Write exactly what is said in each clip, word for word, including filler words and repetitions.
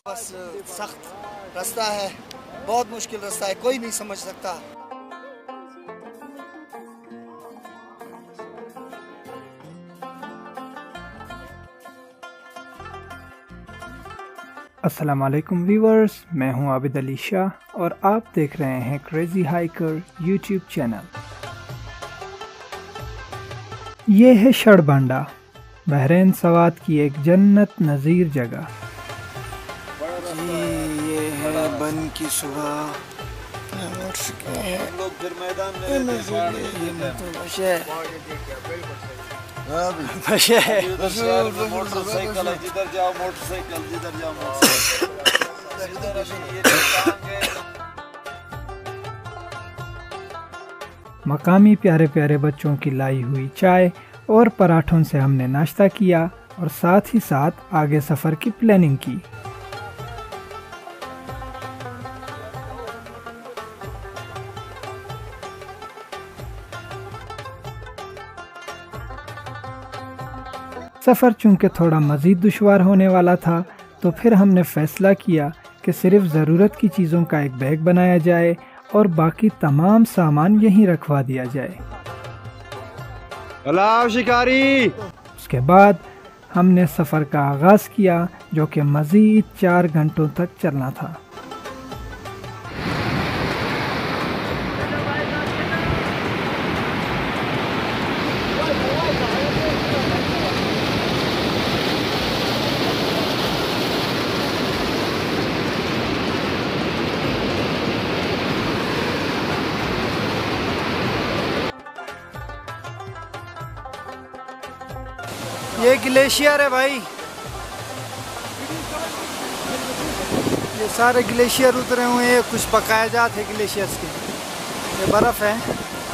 बस सख्त रास्ता है, बहुत मुश्किल रास्ता है, कोई नहीं समझ सकता। अस्सलाम वालेकुम व्यूवर्स, मैं हूं आबिद अली शाह और आप देख रहे हैं क्रेजी हाइकर यूट्यूब चैनल। ये है शड़बांडा, बहरीन सवात की एक जन्नत नज़ीर जगह। ये है बन की सुबह, लोग फिर मैदान में मोटरसाइकिल जिधर जाओ मोटरसाइकिल जिधर जाओ मकामी प्यारे प्यारे बच्चों की लाई हुई चाय और पराठों से हमने नाश्ता किया और साथ ही साथ आगे सफ़र की प्लानिंग की। सफ़र चूँकि थोड़ा मज़ीद दुश्वार होने वाला था, तो फिर हमने फ़ैसला किया कि सिर्फ ज़रूरत की चीज़ों का एक बैग बनाया जाए और बाकी तमाम सामान यहीं रखवा दिया जाए। अलाव शिकारी। उसके बाद हमने सफ़र का आगाज़ किया, जो कि मज़ीद चार घंटों तक चलना था। ये ग्लेशियर है भाई, ये सारे ग्लेशियर उतरे हुए हैं, कुछ बकाया जात है ग्लेशियर्स के। ये बर्फ़ है।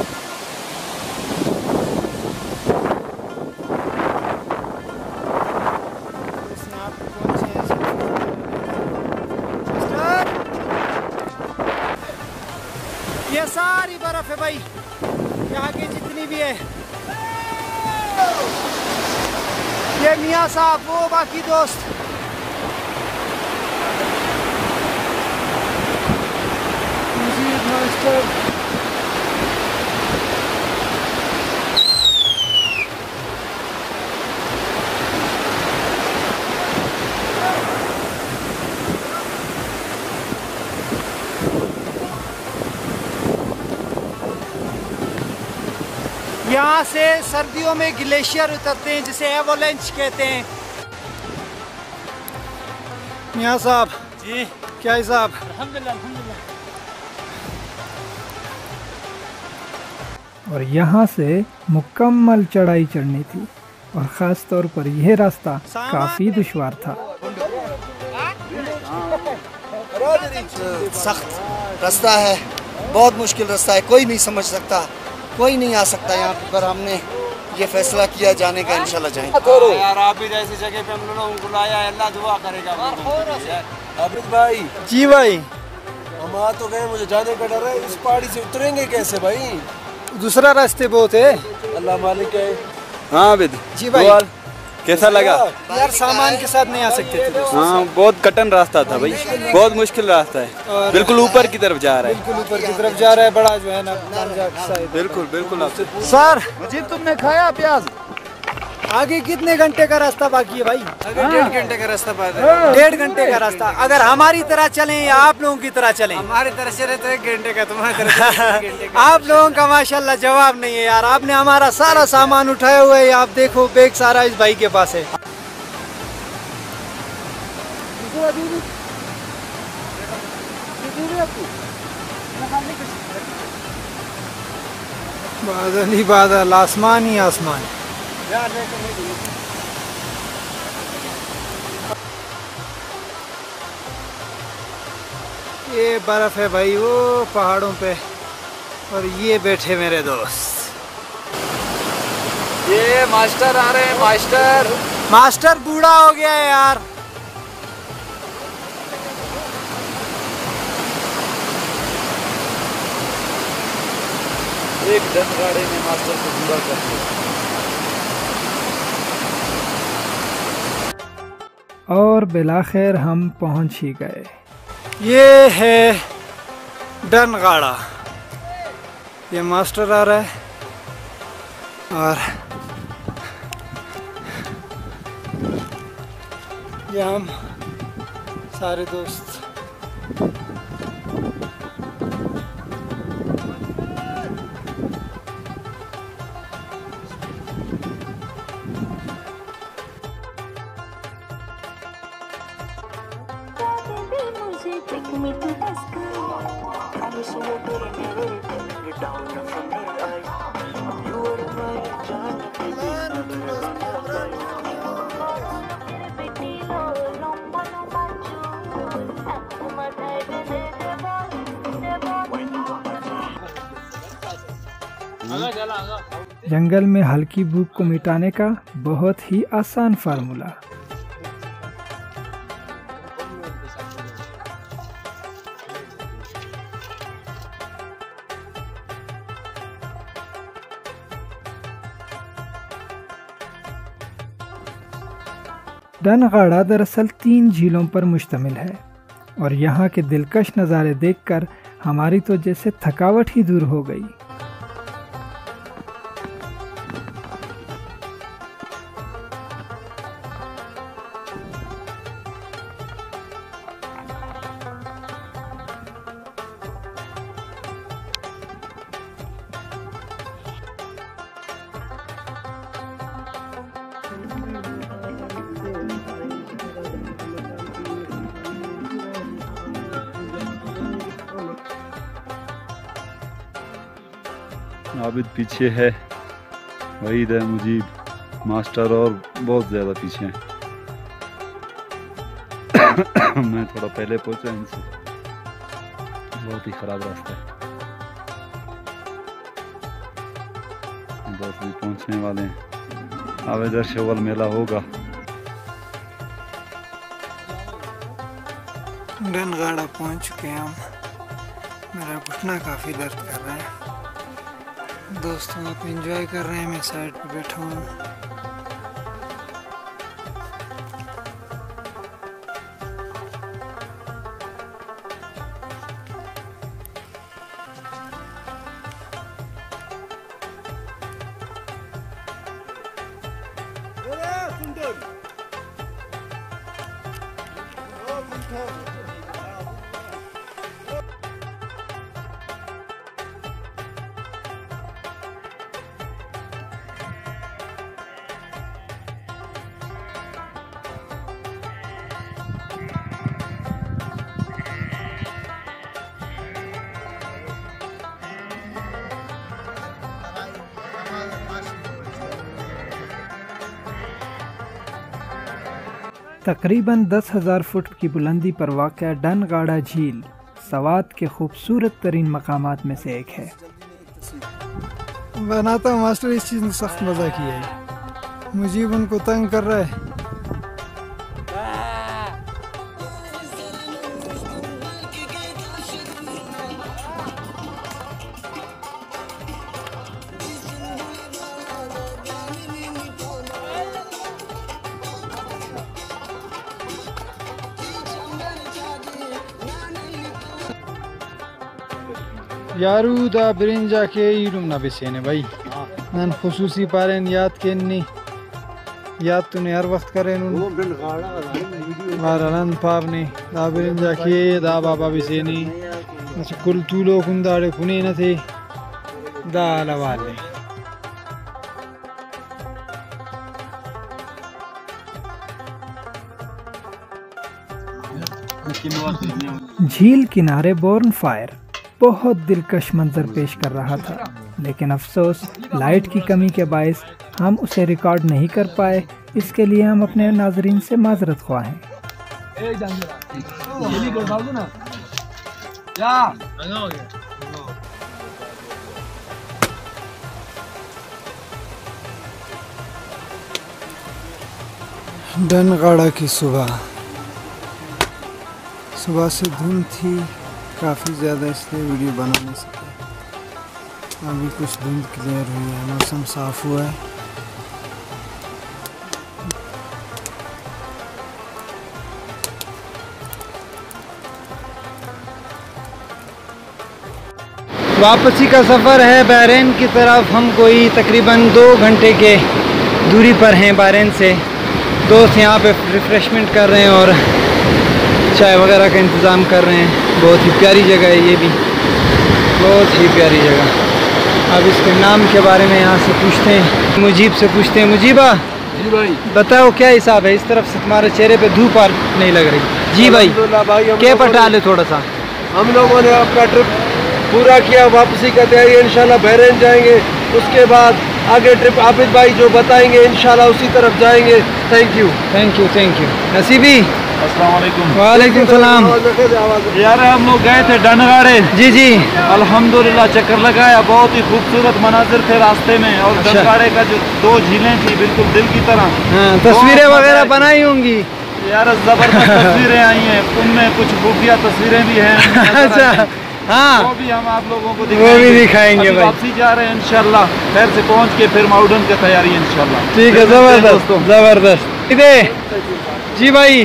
ये सारी बर्फ़ है भाई, यहाँ की जितनी भी है। ये मियाँ साहब, वो बाकी दोस्त। यहाँ से सर्दियों में ग्लेशियर उतरते हैं, जिसे एवोलेंच कहते हैं। मियाँ साहब जी, क्या हिसाब? अल्हम्दुलिल्लाह अल्हम्दुलिल्लाह। और यहाँ से मुकम्मल चढ़ाई चढ़नी थी और ख़ास तौर पर यह रास्ता काफ़ी दुश्वार था। सख्त रास्ता है, बहुत मुश्किल रास्ता है, कोई नहीं समझ सकता, कोई नहीं आ सकता यहाँ पर। हमने ये फैसला किया जाने का, इंशाल्लाह जाएंगे। यार आप भी जैसी जगह पे हम लोगों को लाया है, अल्लाह दुआ करेगा। आबिद भाई। जी भाई। हम आ तो गए, मुझे जाने का डर है। इस पहाड़ी से उतरेंगे कैसे भाई? दूसरा रास्ते बहुत है। अल्लाह मालिक है। हाँ आबिद जी भाई। कैसा लगा? यार सामान के साथ नहीं आ सकते थे। हाँ बहुत कठिन रास्ता था भाई, बहुत मुश्किल रास्ता है। बिल्कुल ऊपर की तरफ जा रहा है, बिल्कुल ऊपर की तरफ जा रहा है, बड़ा जो है ना। बिल्कुल बिल्कुल आपसे। सर मुझे तुमने खाया प्याज? आगे कितने घंटे का रास्ता बाकी है भाई? अगर डेढ़ घंटे का रास्ता बाकी है। डेढ़ घंटे का रास्ता। अगर हमारी तरह चलें या आप लोगों की तरह चलें? हमारी तरह चले तो एक घंटे का, तुम्हारी तरह आप लोगों का माशाल्लाह जवाब नहीं है यार। आपने हमारा सारा सामान उठाया हुआ है, आप देखो बैग सारा इस भाई के पास है। बादल ही बादल, आसमान ही आसमान। ये बर्फ है भाई वो पहाड़ों पे, और ये बैठे मेरे दोस्त। ये मास्टर आ रहे हैं। मास्टर मास्टर बूढ़ा हो गया है यार। एक दस गाड़ी में मास्टर को पूरा कर दिया। और बिलाखिर हम पहुंच ही गए। ये है डनगाड़ा, ये मास्टर आ रहा है और ये हम सारे दोस्त। जंगल में हल्की भूख को मिटाने का बहुत ही आसान फार्मूला। डनगाड़ा दरअसल तीन झीलों पर मुश्तमिल है और यहाँ के दिलकश नज़ारे देखकर हमारी तो जैसे थकावट ही दूर हो गई। आबिद पीछे है, वहीद है, मुजीब, मास्टर और बहुत ज़्यादा पीछे हैं। मैं थोड़ा पहले पहुंचा इनसे, बहुत ही ख़राब रास्ता है। दोस्त भी पहुंचने वाले हैं। अब इधर शवल मेला होगा। डनगाड़ा पहुंच चुके हैं हम। मेरा घुटना काफ़ी दर्द कर रहा है। दोस्त वहाँ पे एंजॉय कर रहे हैं, मैं साइड पे बैठा हूँ। तकरीबन दस हज़ार फुट की बुलंदी पर वाक़या डनगाड़ा झील सवात के खूबसूरत तरीन मकामात में से एक है। बनाता मास्टर इस चीज़ में सख्त मज़ा किया है। मुजीब उनको तंग कर रहा है। यारू दा बिरिंजा के यूरुम ना बिसेने भाई नन खुसूसी पारेन याद के नहीं याद तूने हर वक्त करे नून मारलन पावने दा बिरिंजा के दा बाबा बिसेनी अच्छा कुल तूलो कुंदाड़े कुने न थे दा लवाले। झील किनारे बोर्न फायर बहुत दिलकश मंजर पेश कर रहा था, लेकिन अफसोस लाइट की कमी के बायस हम उसे रिकॉर्ड नहीं कर पाए। इसके लिए हम अपने नाजरीन से माजरत ख्वाह हैं। डनगाड़ा की सुबह सुबह से धुंध थी काफ़ी ज़्यादा, इसलिए वीडियो बना नहीं सके। अभी कुछ धुंध क्लियर हुई है, मौसम साफ़ हुआ है। वापसी का सफ़र है बहरीन की तरफ। हम कोई तकरीबन दो घंटे के दूरी पर हैं बहरीन से। दोस्त यहाँ पे रिफ़्रेशमेंट कर रहे हैं और चाय वगैरह का इंतज़ाम कर रहे हैं। बहुत ही प्यारी जगह है ये भी, बहुत ही प्यारी जगह। अब इसके नाम के बारे में यहाँ से पूछते हैं, मुजीब से पूछते हैं। मुजीबा जी भाई, बताओ क्या हिसाब है? इस तरफ से तुम्हारे चेहरे पे धूप आ नहीं लग रही। जी भाई, क्या पटा ले थोड़ा सा। हम लोगों ने अपना ट्रिप पूरा किया, वापसी का तैयारी इंशाल्लाह बहरीन जाएंगे। उसके बाद आगे ट्रिप आबिद भाई जो बताएंगे इंशाल्लाह उसी तरफ जाएंगे। Thank you thank you thank you. नसीबी अस्सलाम वालेकुम। वालेकुम सलाम। यार हम लोग गए थे डनगाड़े। जी जी, अल्हम्दुलिल्लाह चक्कर लगाया, बहुत ही खूबसूरत मनाजिर थे रास्ते में। और अच्छा। डनगाड़े का जो दो झीलें थी बिल्कुल दिल की तरह। हाँ, तस्वीरें वगैरह बनाई होंगी यार, जबरदस्त तस्वीरें आई हैं, उनमें कुछ खुफिया तस्वीरें भी हैं। अच्छा हाँ, वो भी हम आप लोगों को वो भी दिखाएंगे भाई। वापसी जा रहे हैं इंशाल्लाह, खैर से पहुंच के फिर माउडन की तैयारी इंशाल्लाह। ठीक है, जबरदस्त जबरदस्त। इधर जी भाई,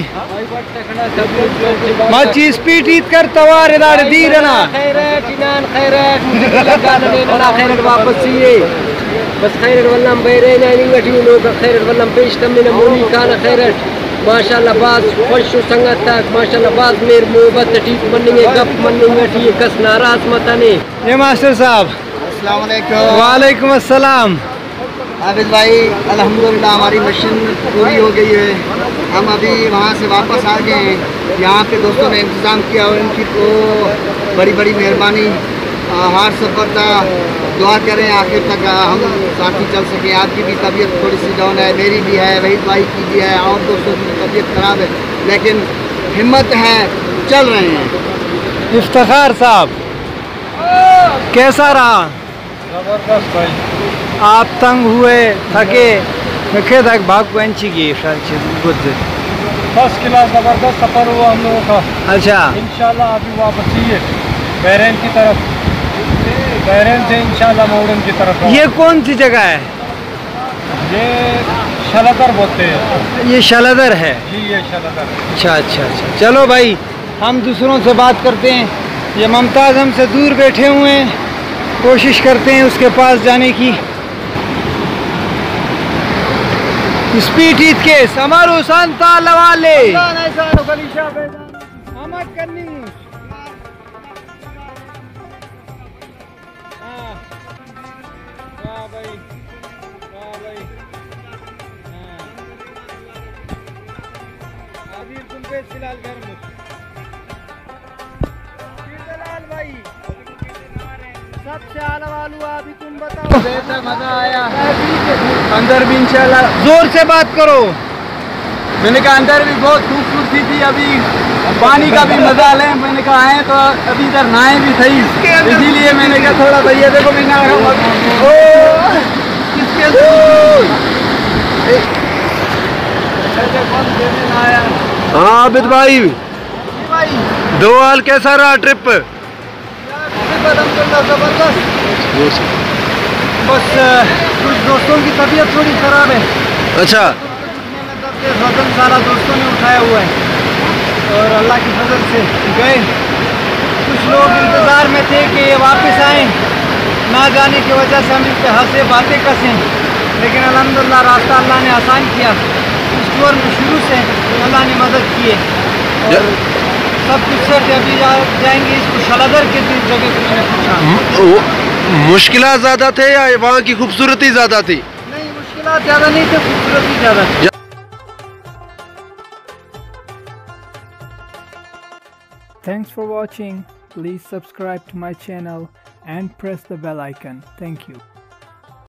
मची स्पीड ईद कर तवार इधर दी रहना। खैरत इनान खैरत मुझे लगा ने ना खैरत वापस ये बस खैरत वल्लम बेरे नहीं गठी नो खैरत वल्लम पेश तमने मोनी कान खैरत माशाल्लाह बाज खुश संगत तक माशाल्लाह बाज मेर मोहब्बत ठीक मन्नेंगे गप मन्नेंगे ठीक कस नाराज मतने। ये मास्टर साहब अस्सलाम वालेकुम। वालेकुम अस्सलाम। आबिद भाई, अल्हम्दुलिल्लाह हमारी मिशन पूरी हो गई है। हम अभी वहाँ से वापस आ गए हैं। यहाँ पे दोस्तों ने इंतज़ाम किया और इनकी तो बड़ी बड़ी मेहरबानी। हार्ड सफ़र था, दुआ करें आखिर तक हम साथी चल सकें। आपकी भी तबीयत थोड़ी सी डाउन है, मेरी भी है, वहीद भाई की भी है, और दोस्तों की तबीयत ख़राब है, लेकिन हिम्मत है, चल रहे हैं। इफ्तिखार साहब कैसा रहा? जबरदस्त भाई। आप तंग हुए, थके रखे तक भाग पंची की बुद्ध। फर्स्ट क्लास जबरदस्त सफर हुआ हम लोगों का। अच्छा, इंशाल्लाह अभी वापसी है बहरीन की तरफ, बहरीन से इंशाल्लाह माउडन की तरफ। ये कौन सी जगह है? ये शलदर बोलते हैं ये शलदर है। जी, ये शलदर है। अच्छा अच्छा अच्छा, चलो भाई हम दूसरों से बात करते हैं। ये मुमताज़ हमसे दूर बैठे हुए हैं, कोशिश करते हैं उसके पास जाने की। स्पीड ईद के समारोह संता लवाले फिलहाल घर भाई सबसे आला वालू अभी तुम बताओ। बेहतर मजा आया अंदर भी इंशाल्लाह। जोर से बात करो। मैंने कहा अंदर भी बहुत खूबसूरती थी, अभी पानी का भी मजा लें। मैंने कहा आए तो अभी इधर नहाए भी सही, इसीलिए मैंने कहा थोड़ा भैया देखो भी ना हाँ आबिद भाई, दो हाल कैसा रहा ट्रिप? जबरदस्त। बस कुछ दोस्तों की तबीयत थोड़ी ख़राब है। अच्छा, वजन सारा दोस्तों ने उठाया हुआ है और अल्लाह की फजल से गए। कुछ लोग इंतज़ार में थे कि ये वापस आएँ, ना जाने की वजह से हम इन पर हंसे बातें कसें, लेकिन अल्हम्दुलिल्लाह रास्ता अल्लाह ने आसान किया। इस दौर में शुरू से अल्लाह ने मदद की है और सब कुछ सेट है। अभी जा, जाएंगे इसको शलदर के जगह को मैंने पूछा। मुश्किलात ज़्यादा थे या वहाँ की खूबसूरती ज़्यादा थी? नहीं, मुश्किलात ज़्यादा नहीं थे, खूबसूरती ज़्यादा थी। Thanks for watching. Please subscribe to my channel and press the bell icon. Thank you.